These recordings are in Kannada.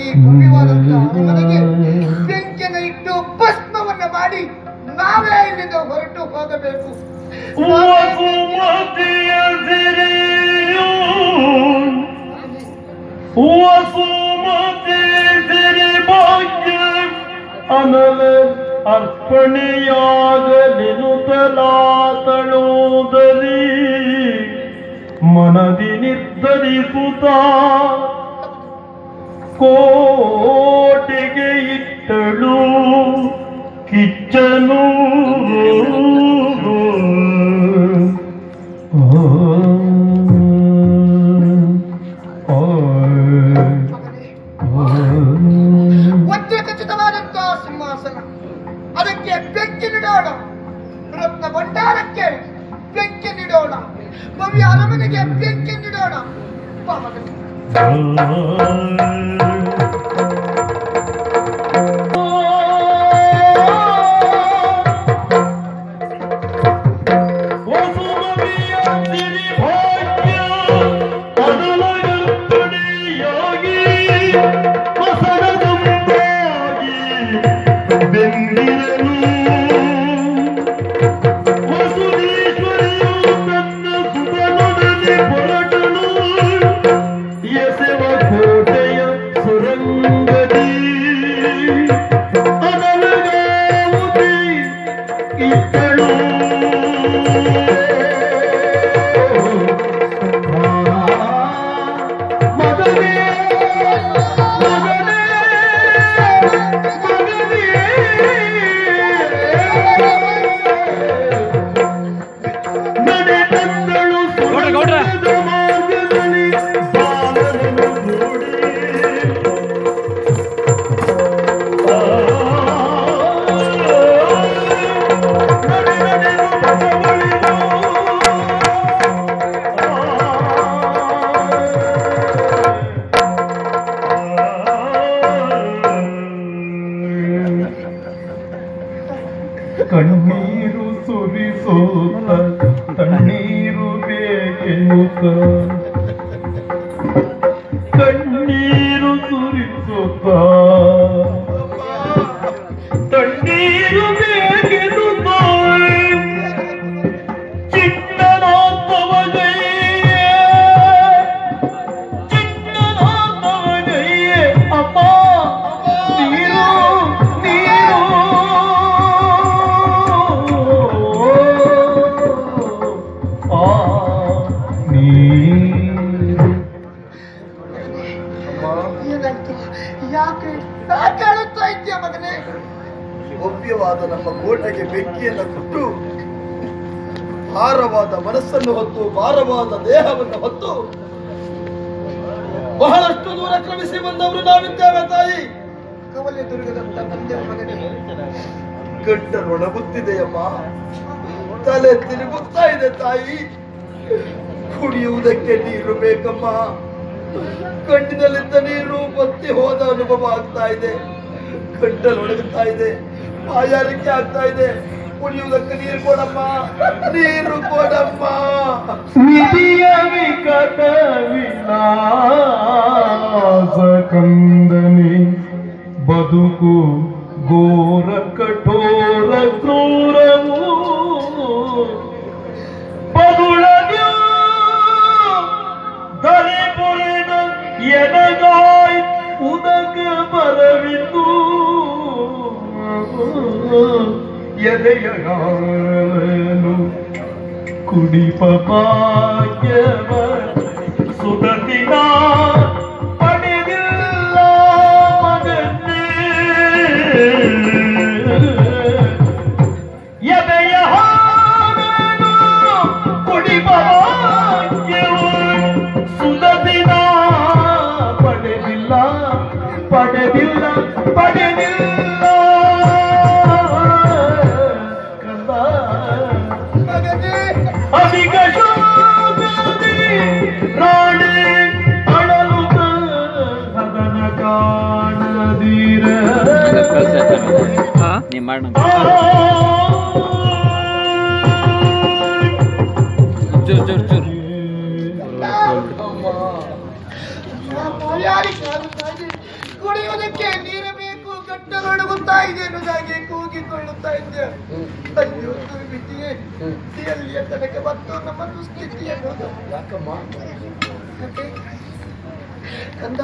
ಭವ್ಯವಾದಂತಹ ಮನೆಗೆ ಬೆಂಕಿಯನ್ನು ಇಟ್ಟು ಭಸ್ಮವನ್ನ ಮಾಡಿ ನಾವೇ ಇಲ್ಲಿಂದ ಹೊರಟು ಹೋಗಬೇಕು. ಅನಲ ಅರ್ಪಣೆಯಾಗಲಿನುತಲಾತಳೋದರಿ ಮನದಿ ನಿರ್ಧರಿಸುತ್ತ ಕೋಟೆಗೆ ಇಟ್ಟಳು ಕಿಚ್ಚನು. ಖಚಿತವಾದಂತಹ ಸಿಂಹಾಸನ, ಅದಕ್ಕೆ ಬೆಂಕಿ ನೀಡೋಣ. ರತ್ನ ಭಂಡಾರಕ್ಕೆ ಬೆಂಕಿ ನೀಡೋಣ. ಭವ್ಯ ಅರಮನೆಗೆ ಬೆಂಕಿ ನೀಡೋಣ. ಕಣ್ಣೀರು ಸುರಿಸೋತ ತಣ್ಣೀರು ಬೇಕೆನ್ನುತ್ತ ಕಣ್ಣೀರು ಸುರಿಸೋತ ತಣ್ಣೀರು ಬೇಕೆನ್ನುತ್ತ ಚಿಕ್ಕನಾಥವಗೈಯೇ ಅಮ್ಮ ನೀರು ನೀರು ಯಾಕೆ ಹೇಳುತ್ತಾ ಇದ್ದೀಯ ಮಗನೇ? ಭವ್ಯವಾದ ನಮ್ಮ ಕೋಟೆಗೆ ಬೆಂಕಿಯನ್ನು ಕೊಟ್ಟು ಭಾರವಾದ ಮನಸ್ಸನ್ನು ಹೊತ್ತು ಭಾರವಾದ ದೇಹವನ್ನು ಹೊತ್ತು ಬಹಳಷ್ಟು ದೂರ ಕ್ರಮಿಸಿ ಬಂದವರು ನಾವಿದ್ದೇವೆ ತಾಯಿ. ಕವಲೆ ದುರ್ಗದಂತ ತಂದೆ ಮಗನೇ, ಗಂಟಲು ಒಣಗುತ್ತಿದೆಯಮ್ಮ, ತಲೆ ತಿರುಗುತ್ತಾ ಇದೆ ತಾಯಿ. ಕುಡಿಯುವುದಕ್ಕೆ ನೀರು ಬೇಕಮ್ಮ. ಕಣ್ಣಿನಲ್ಲಿದ್ದ ನೀರು ಬತ್ತಿ ಹೋದ ಅನುಭವ ಆಗ್ತಾ ಇದೆ. ಗಂಟಲು ಒಣಗುತ್ತಾ ಇದೆ, ಬಾಯಾರಿಕೆ ಆಗ್ತಾ ಇದೆ. ಕುಡಿಯುವುದಕ್ಕೆ ನೀರು ಕೊಡಮ್ಮ, ನೀರು ಕೊಡಮ್ಮ. ನಿಧಿಯ ವಿಕಟ ವಿಲಾಸ ಕಂದನಿ ಬದುಕು ಘೋರ ಕಠೋರ ಕ್ರೂರವು ಬದುಳದು ಧರೆ ಪೊರೆದ ಎನಗಾಯ್ ಉದಕ ಬರವಿತು ಎದೆಯನು ಕುಡಿಪ ಭಾಗ್ಯವ ಸುದತಿನ ಪಡೆದಿಲ್ಲ ಮಗನೇ. ಎದೆಯ ಹಾಡನು ಕುಡಿಪ ಭಾಗ್ಯವ ಸುದತಿನ ಪಡೆದಿಲ್ಲ ಪಡೆದಿಲ್ಲ ಪಡೆದಿಲ್ಲ. ಅಧಿಕ ಶೋಕದಿ ರಾಣಿ ಅಳಲುತ್ತ ಸದನ ಕಾಣದೀರ ಕುಡಿಯುವುದಕ್ಕೆ ಗಂಟಲೊಡಗುತ್ತಾ ಇದೆ ಎನ್ನುವುದಾಗಿ ಕೂಗಿಕೊಳ್ಳುತ್ತಾ ಇದ್ದೆ. ಅಯ್ಯೋ ದುರ್ವಿಧಿಯೇ, ಎಲ್ಲಿಯ ತನಕ ಬಂತು ನಮ್ಮ ದುಸ್ಥಿತಿ ಎನ್ನುವುದು. ಯಾಕಮ್ಮ? ಯಾಕೆ? ಕಂದ,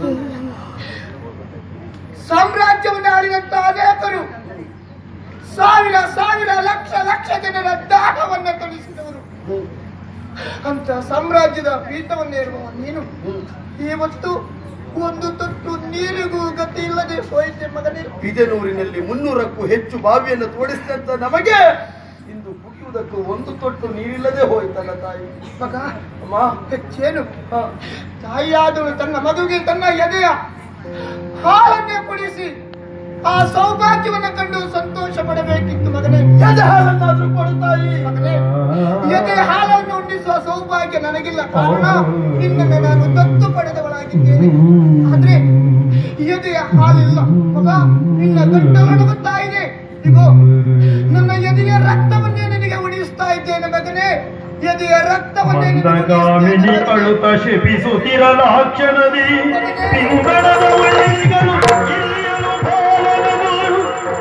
ಸಾಮ್ರಾಜ್ಯವನ್ನು ಆಳಿದಂತ ಅನೇಕರು ಸಾವಿರ ಸಾವಿರ ಲಕ್ಷ ಲಕ್ಷ ಜನರ ದಾಹವನ್ನ ತೊಡಿಸಿದವರು. ಅಂತ ಸಾಮ್ರಾಜ್ಯದ ಪೀಠವನ್ನೇರುವ ನೀನು ಇವತ್ತು ಒಂದು ತೊಟ್ಟು ನೀರಿಗೂ ಗತಿ ಇಲ್ಲದೆ ಹೋಯಿತೆ ಮಗನೇ. ಬಿದನೂರಿನಲ್ಲಿ 300ಕ್ಕೂ ಹೆಚ್ಚು ಬಾವಿಯನ್ನು ತೋಡಿಸಿದಂತ ನಮಗೆ ಇಂದು ಕುಡಿಯುವುದಕ್ಕೂ ಒಂದು ತೊಟ್ಟು ನೀರಿಲ್ಲದೆ ಹೋಯ್ತಲ್ಲ ತಾಯಿ. ಮಗ, ಅಮ್ಮ, ಹೆಚ್ಚೇನು ತಾಯಿಯಾದಳು ತನ್ನ ಮಗುವಿಗೆ ತನ್ನ ಎದೆಯ ಹಾಲನ್ನೇ ಕುಡಿಸಿ ಆ ಸೌಭಾಗ್ಯವನ್ನ ಕಂಡು ಸಂತೋಷ ಪಡಬೇಕಿತ್ತು ಮಗನೇ. ಎದೆ ಹಾಲನ್ನಾದ್ರೂ ಕೊಡು ತಾಯಿ. ಮಗನೇ, ಎದೆ ಹಾಲನ್ನು ಉಂಡಿಸುವ ಸೌಭಾಗ್ಯ ನನಗಿಲ್ಲ. ಕಾರಣ ನಿನ್ನನ್ನು ನಾನು ದತ್ತು ಪಡೆದವಳಾಗಿದ್ದೇನೆ. ಆದ್ರೆ ಎದೆಯ ಹಾಲಿಲ್ಲ ಮಗ. ನಿನ್ನ ಗಂಟಲೊಡಗುತ್ತಾ ಇದೆ. ಇಗೋ ನನ್ನ ಎದೆಯ ರಕ್ತವನ್ನೇ ನಿನಗೆ ಉಣಿಸ್ತಾ ಇದ್ದೇನೆ ಮಗನೇ. ಎದೆಯ ರಕ್ತವನ್ನೇ ಮಂದಗಾಮಿನಿ ಅಳುತ್ತ ಶಪಿಸುತ್ತಿರಲಾಕ್ಷಣದಿ ಪಿಂಗಳದ ಒಳ್ಳೆಗಳು ಇಲ್ಲಿಯಲು ಬಾಲನವರು.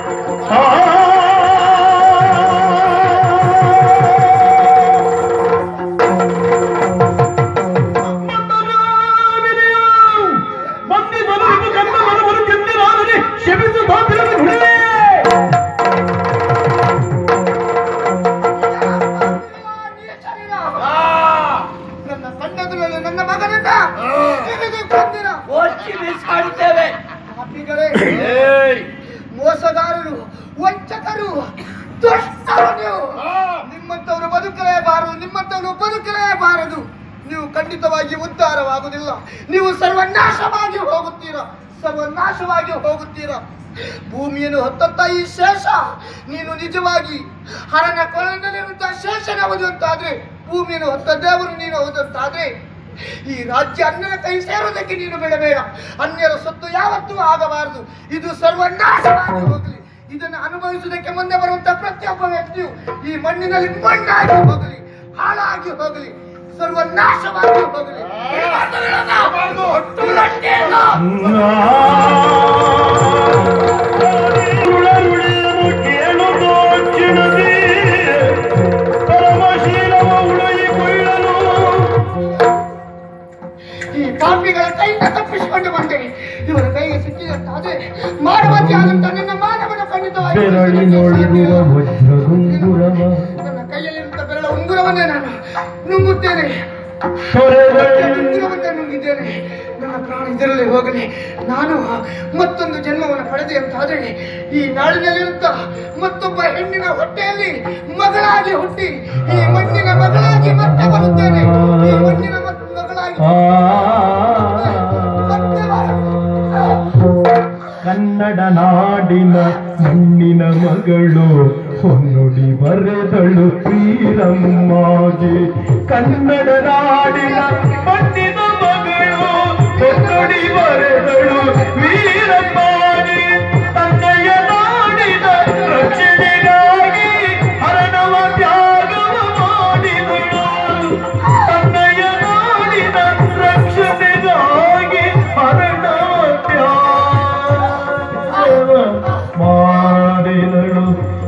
ಬಂದಿದ್ದನು ಕಂದ ಮನವನ್ನು ಕೆಂದಿರಾಗಲಿ ಶಪಿಸುತ್ತಿರಲು ಹುಡುಗೇ. ನನ್ನ ಕಣ್ಣೆದುರಲ್ಲಿ ನನ್ನ ಮಗನನ್ನ ಕೊಂದಿರ ಬಿಸಾಡುತ್ತೇವೆ. ಪಾಪಿಗಳೇ, ಮೋಸಗಾರರು, ವಂಚಕರು, ದುಷ್ಟರು ನೀವು. ನಿಮ್ಮಂತವರು ಬದುಕಲೇಬಾರದು, ನಿಮ್ಮಂತವರು ಬದುಕಲೇಬಾರದು. ನೀವು ಖಂಡಿತವಾಗಿ ಉದ್ಧಾರವಾಗುವುದಿಲ್ಲ. ನೀವು ಸರ್ವನಾಶವಾಗಿ ಹೋಗುತ್ತೀರಾ, ಸರ್ವನಾಶವಾಗಿ ಹೋಗುತ್ತೀರಾ. ಭೂಮಿಯನ್ನು ಹೊತ್ತಂತ ಈ ಶೇಷ ನೀನು ನಿಜವಾಗಿ ಹರನ ಕೊಳಲಿನಲ್ಲಿರುವಂತಹ ಶೇಷನವುದು ಅಂತಾದ್ರೆ, ಭೂಮಿಯನ್ನು ಹೊತ್ತ ದೇವರು ನೀನು ಹೌದಂತಾದ್ರೆ, ಈ ರಾಜ್ಯ ಅನ್ಯರ ಕೈ ಸೇರುವುದಕ್ಕೆ ನೀನು ಬಿಡಬೇಡ. ಅನ್ಯರ ಸೊತ್ತು ಯಾವತ್ತೂ ಆಗಬಾರದು. ಇದು ಸರ್ವನಾಶವಾಗಿ ಹೋಗಲಿ. ಇದನ್ನು ಅನುಭವಿಸುವುದಕ್ಕೆ ಮುಂದೆ ಬರುವಂತಹ ಪ್ರತಿಯೊಬ್ಬ ವ್ಯಕ್ತಿಯು ಈ ಮಣ್ಣಿನಲ್ಲಿ ಮಣ್ಣಾಗಿ ಹೋಗಲಿ, ಹಾಳಾಗಿ ಹೋಗಲಿ, ಸರ್ವನಾಶವಾಗಿ ಹೋಗಲಿ. ಈ ಪಾಪಿಗಳ ಕೈಯಿಂದ ತಪ್ಪಿಸಿಕೊಂಡು ಬಂದೆ. ಇವರ ಕೈಗೆ ಸಿಕ್ಕಿದಂತಾದ್ರೆ ಮಾನವತಿ ಆದಂತ ನನ್ನ ಮಾನವನ ಖಂಡಿತವಾಗಿ ನನ್ನ ಕೈಯಲ್ಲಿರುವಂತ ಬೆರಳ ಉಂಗುರವನ್ನೇ ನಾನು ನುಂಗುತ್ತೇನೆ. ಉಂಗುರವನ್ನೇ ನುಂಗಿದ್ದೇನೆ. ನನ್ನ ಪ್ರಾಣ ಇದರಲ್ಲಿ ಹೋಗಲಿ. ನಾನು ಮತ್ತೊಂದು ಜನ್ಮವನ್ನು ಪಡೆದೆ ಅಂತಾದ್ರೆ ಈ ನಾಡಿನಲ್ಲಿರುತ್ತ ಮತ್ತೊಬ್ಬ ಹೆಣ್ಣಿನ ಹೊಟ್ಟೆಯಲ್ಲಿ ಮಗಳಾಗಿ ಹುಟ್ಟಿ ಈ ಮಣ್ಣಿನ ಮಗಳಾಗಿ ಮತ್ತೆ ಬರುತ್ತೇನೆ. ಈ ಮಣ್ಣಿನ ಮಗಳಾಗಿ ಕನ್ನಡ ನಾಡಿನ ಮಣ್ಣಿನ ಮಗಳು ಹೊನ್ನುಡಿ ಬರೆದಳು ಶ್ರೀರಮ್ಮಾಗೆ. ಕನ್ನಡ ನಾಡಿನ ಮಣ್ಣಿನ ಮಗಳು ಹೊನ್ನುಡಿ ಬರೆದಳು ವೀರಮ್ಮಾಗೆ. ತಂದೆಯ ನಾಡಿನ ರಕ್ಷಣೆಗಾಗಿ ಹರಣವ ತ್ಯಾಗವ ಮಾಡಿದಳು. ತಂದೆಯ ನಾಡಿನ ರಕ್ಷಣೆಗಾಗಿ ಹರಣವ ತ್ಯಾಗವ ಮಾಡಿದಳು.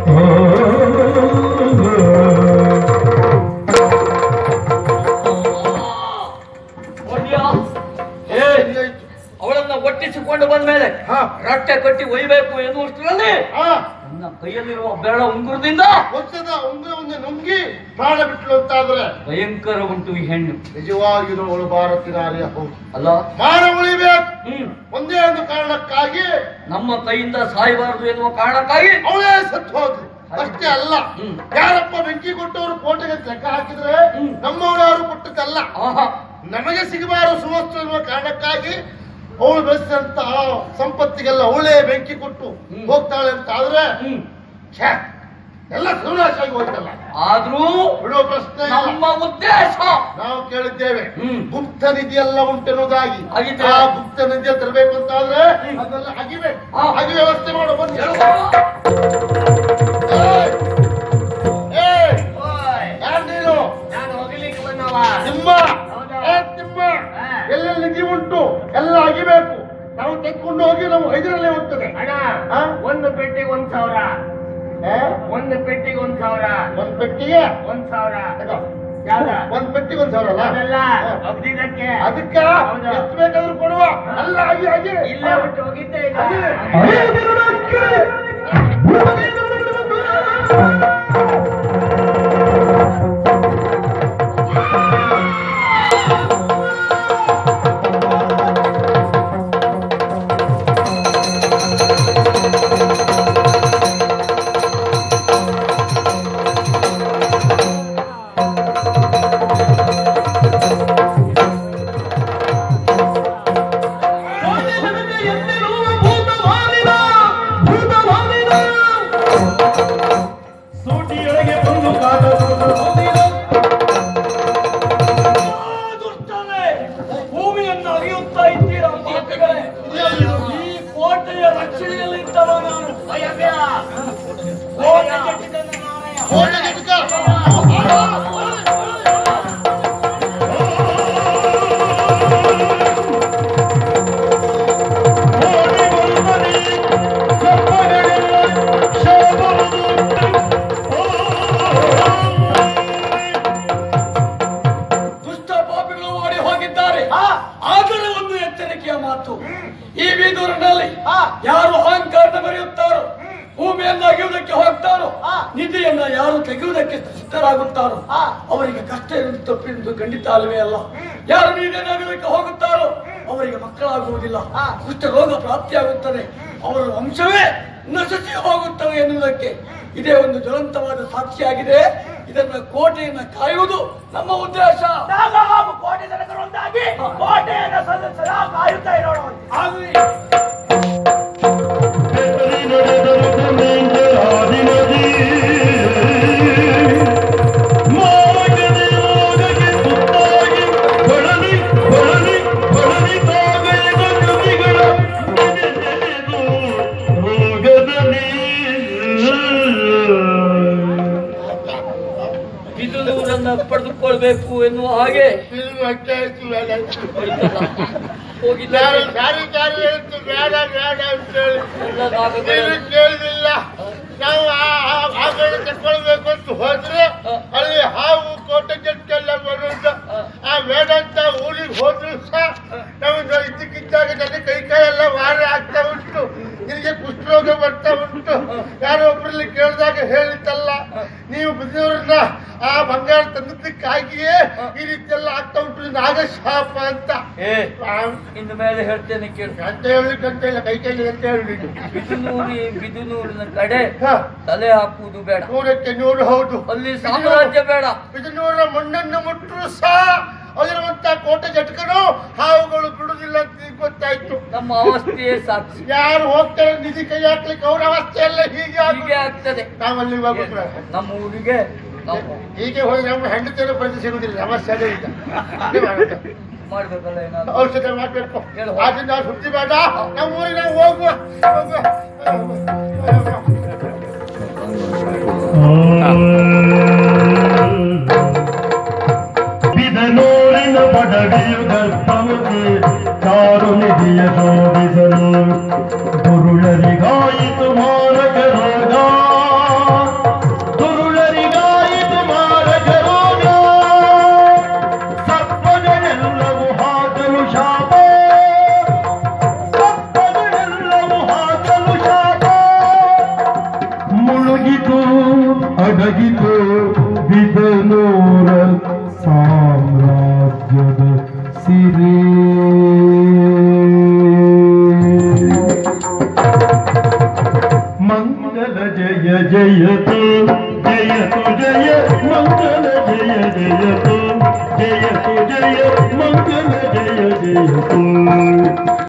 ಅವಳನ್ನ ಒಟ್ಟಿಸಿಕೊಂಡು ಬಂದ ಮೇಲೆ ರಟ್ಟೆ ಕಟ್ಟಿ ಒಯ್ಯಬೇಕು ಎನ್ನುವಷ್ಟರಲ್ಲಿ ನನ್ನ ಕೈಯಲ್ಲಿರುವ ಬೆರಳ ಉಂಗುರದಿಂದ ವರ್ಷದ ಉಂಗುರವನ್ನು ನುಂಗಿ ಮಾಡಬಿಟ್ಲು ಅಂತಾದ್ರೆ ಭಯಂಕರ ಉಂಟು ಈ ಹೆಣ್ಣು. ನಿಜವಾಗಿರೋ ಅವಳು ಭಾರತೀಯ ನಾರಿಯ ಹೌದು ಅಲ್ಲ, ಮಾನ ಉಳಿಬೇಕು. ಒಂದೇ ಒಂದು ಕಾರಣಕ್ಕಾಗಿ ನಮ್ಮ ಕೈಯಿಂದ ಸಾಯಬಾರದು ಎನ್ನುವ ಕಾರಣಕ್ಕಾಗಿ ಅವಳೇ ಸತ್ತು ಹೋದ್ರು. ಅಷ್ಟೇ ಅಲ್ಲ, ಯಾರಪ್ಪ ಬೆಂಕಿ ಕೊಟ್ಟವರು ಕೋಟೆಗೆ ಲೆಕ್ಕ ಹಾಕಿದ್ರೆ ನಮ್ಮವರು ಯಾರು ಕೊಟ್ಟದ್ದಲ್ಲ. ನಮಗೆ ಸಿಗಬಾರದು ಸುವಸ್ತು ಎನ್ನುವ ಕಾರಣಕ್ಕಾಗಿ ಅವಳು ಬೆಳೆಸಿದಂತ ಸಂಪತ್ತಿಗೆಲ್ಲ ಅವಳೇ ಬೆಂಕಿ ಕೊಟ್ಟು ಹೋಗ್ತಾಳೆ ಅಂತ ಆದ್ರೆ ಎಲ್ಲ ಸರ್ವನಾಶ ಆಗಿ ಹೋಗ್ತಲ್ಲ. ಆದ್ರೂ ಬಿಡೋ ಪ್ರಶ್ನೆ ಇಲ್ಲ. ನಮ್ಮ ಉದ್ದೇಶ ನಾವು ಕೇಳಿದ್ದೇವೆ ಗುಪ್ತ ನಿಧಿ ಎಲ್ಲ ಉಂಟೆನ್ನುವುದಾಗಿ. ಹಾಗಿದ್ರೆ ಆ ಗುಪ್ತ ನಿಧಿ ತರಬೇಕು ಅಂತ ಆದ್ರೆ ಅದೆಲ್ಲ ಅಗಿಬೇಕು. ಅಗಿ ವ್ಯವಸ್ಥೆ ಮಾಡೋ ಬನ್ನಿ. ಯಾರು ನೀನು? ನಾನು ಹೋಗಲಿಕ್ಕೆ ಬಂದವ. ನಿಮ್ಮ ನಿಮ್ಮ ಎಲ್ಲೆಲ್ಲಿ ನಿಧಿ ಉಂಟು ಎಲ್ಲ ಅಗಿಬೇಕು. ನಾವು ತೆಗೆದು ಕರ್ಕೊಂಡು ಹೋಗಿ ನಾವು 5ರಲ್ಲೇ ಹೋಗ್ತದೆ. ಅಣ್ಣ ಒಂದು ಪೆಟ್ಟಿಗೆ 1,000. ಒಂದು ಪೆಟ್ಟಿಗೆ 1,000. ಒಂದ್ ಪೆಟ್ಟಿಗೆ 1,000. ಯಾವ್ದ? ಒಂದ್ ಪೆಟ್ಟಿಗೆ 1,000 ಅಲ್ಲ? ಅದೆಲ್ಲ ಅಗ್ದಿದ್ದಕ್ಕೆ. ಅದಕ್ಕ ಎಷ್ಟು ಬೇಕಾದ್ರೂ ಕೊಡುವ. ಅಲ್ಲ ಹಾಗೆ ಇಲ್ಲೇ ಬಿಟ್ಟು ಹೋಗಿದ್ದೆ ಈಗ. ಭೂಮಿಯನ್ನು ಅರಿಯುತ್ತಾ ಇದ್ದೀರಾ ಮಾತುಗಳೇ? ಈ ಕೋಟೆಯ ರಕ್ಷಣೆಯಲ್ಲಿ ಇದ್ದವ ನಾನು. ಕೋಟೆ ಕಟ್ಟಿದ್ದನ್ನು ನಾನೇ. ಕೋಟೆ ಕಟ್ಟಿದ ದುಷ್ಟ ಪಾಪಿಗಳು ಓಡಿ ಹೋಗಿದ್ದಾರೆ. ಆದರೆ ಒಂದು ಎಚ್ಚರಿಕೆಯ ಮಾತು, ಈ ಬೀದೂರಿನಲ್ಲಿ ಯಾರು ಅಹಂಕಾರದ ಬರೆಯುತ್ತಾರೋ, ಭೂಮಿಯನ್ನು ಅಗೆಯುವುದಕ್ಕೆ ಹೋಗ್ತಾರೋ, ನಿಧಿಯನ್ನ ಯಾರು ತೆಗೆಯುವುದಕ್ಕೆ ಸಿದ್ಧರಾಗುತ್ತಾರೋ ಅವರಿಗೆ ಕಷ್ಟ ಇರುವುದು ತಪ್ಪಿರುವುದು ಖಂಡಿತ ಅಲ್ವೇ ಅಲ್ಲ. ಯಾರು ನಿಧಿಯನ್ನು ಅಗೆಯುವುದಕ್ಕೆ ಹೋಗುತ್ತಾರೋ ಅವರಿಗೆ ಮಕ್ಕಳಾಗುವುದಿಲ್ಲ, ಕುಷ್ಠ ರೋಗ ಪ್ರಾಪ್ತಿಯಾಗುತ್ತದೆ, ಅವರ ವಂಶವೇ ನಶಿಸಿ ಹೋಗುತ್ತವೆ ಎನ್ನುವುದಕ್ಕೆ ಇದೇ ಒಂದು ಜ್ವಲಂತವಾದ ಸಾಕ್ಷಿಯಾಗಿದೆ. ಇದನ್ನ ಕೋಟೆಯನ್ನ ಕಾಯುವುದು ನಮ್ಮ ಉದ್ದೇಶ. ಹಾಗೂ ಕೋಟೆ ಜನಕರೊಂದಾಗಿ ಕೋಟೆಯನ್ನು ಸದಾ ಕಾಯುತ್ತಾ ಇರೋಣ. ಆಗಲಿ. ಬಿದುನೂರನ್ನ ಪಡೆದುಕೊಳ್ಬೇಕು ಎನ್ನುವ ಹಾಗೆ ಹೋಗಿದ್ದಾರೆ. ಹೇಳ್ತು ಬೇಡ ಬೇಡ ಅಂತೇಳಿ ಕೇಳಿಲ್ಲ. ನಾವು ಆ ಕಡೆ ತಕೊಳ್ಬೇಕು ಅಂತ ಹೋದ್ರೆ ಅಲ್ಲಿ ಹಾವು ಕೋಟೆ ಜಟ್ಕೆಲ್ಲ ಬರೋದು. ಆ ಬೇಡಂತ ಊರಿಗೆ ಹೋದ್ರು ಸಹ ನಾವು ಇದ್ದಕ್ಕಿದ್ದಾಗ ನನ್ನ ಕೈ ಎಲ್ಲ ವಾರ ಆಗ್ತಾ ಉಂಟು, ನಿನಗೆ ಕುಷ್ಠರೋಗ ಬರ್ತಾ ಉಂಟು. ಯಾರೋ ಒಬ್ಬರಲ್ಲಿ ಕೇಳಿದಾಗ ಹೇಳಿದ್ದಲ್ಲ, ನೀವು ಬಿದ್ದವ್ರನ್ನ ಆ ಬಂಗಾರ ತಂದಕ್ಕಾಗಿಯೇ ಈ ರೀತಿ ಎಲ್ಲ ಆಗ್ತಾ ಉಂಟು, ನಾಗಶಾಪ ಅಂತ. ಇನ್ನು ಮೇಲೆ ಹೇಳ್ತೇನೆ ಕೇಳು. ಅಂತ ಹೇಳಲಿಕ್ಕೆ ಅಂತ ಇಲ್ಲ, ಕೈ ಕೈಲಿ ಅಂತ ಹೇಳಿ. ಬಿದುನೂರಿನ ಕಡೆ ತಲೆ ಹಾಕುವುದು ಬೇಡ. 100ಕ್ಕೆ 100 ಹೌದು. ಅಲ್ಲಿ ಸಾಮ್ರಾಜ್ಯ ಬೇಡ. ಬಿದುನೂರ ಮಣ್ಣನ್ನು ಮುಟ್ಟರು ಸಹ ಅಲ್ಲಿರುವಂತ ಕೋಟೆ ಜಟ್ಕನು ಹಾವುಗಳು ಬಿಡುದಿಲ್ಲ ಅಂತ ಈಗ ಗೊತ್ತಾಯ್ತು. ನಮ್ಮ ಅವಸ್ಥೆಯೇ ಸಾಕ್ಷಿ. ಯಾರು ಹೋಗ್ತಾರೆ ನಿಧಿ ಕೈ ಹಾಕ್ಲಿಕ್ಕೆ ಅವ್ರ ಅವಸ್ಥೆ ಎಲ್ಲ ಹೀಗೆ ಆಗ್ತದೆ. ನಾವಲ್ಲಿ ನಮ್ಮ ಊರಿಗೆ ಹೀಗೆ ಹೋಗಿ ನಮ್ಮ ಹೆಂಡತಿಯರು ಬಂದು ಸಿಗುದಿಲ್ಲ, ಸಮಸ್ಯೆ ಅದೇ ಇಲ್ಲ. ಮಾಡ್ಬೇಕಲ್ಲ ಏನಾದ್ರು ಔಷಧ ಮಾಡ್ಬೇಕು. ಆದ್ರಿಂದ ನಾವು ಸುದ್ದಿ ಬೇಡ, ನಮ್ಮ ಊರಿಗೆ ನಾವು ಹೋಗುವ. ಬಿದನೂರಿನ ಪಡವಿಯು ಗರ್ಭವತಿ ಚಾರು ನಿಧಿಯ ಶೋಭಿಸಲು ದುರುಳರಿಗಾಯಿತು ಮಾರಕ ರೋಗ, ದುರುಳರಿಗಾಯಿತು ಮಾರಕ ರೋಗ, ಸಪ್ಪಗಳೆಲ್ಲವೂ ಹಾಕಲು ಶಾಪ, ಸಪ್ಪಗಳೆಲ್ಲವೂ ಹಾಕಲು ಶಾಪ, ಮುಳುಗಿತು ಅಡಗಿತು ಬಿದನೂರ ಸಾಮ್ರಾಜ್ಯದ ಸಿರಿ. ಮಂಗಲ ಜಯ ಜಯತು ಜಯತು ಜಯ ಮಂಗಲ ಜಯ ಜಯತು ಜಯತು ಜಯ ಮಂಗಲ ಜಯ ಜಯತು.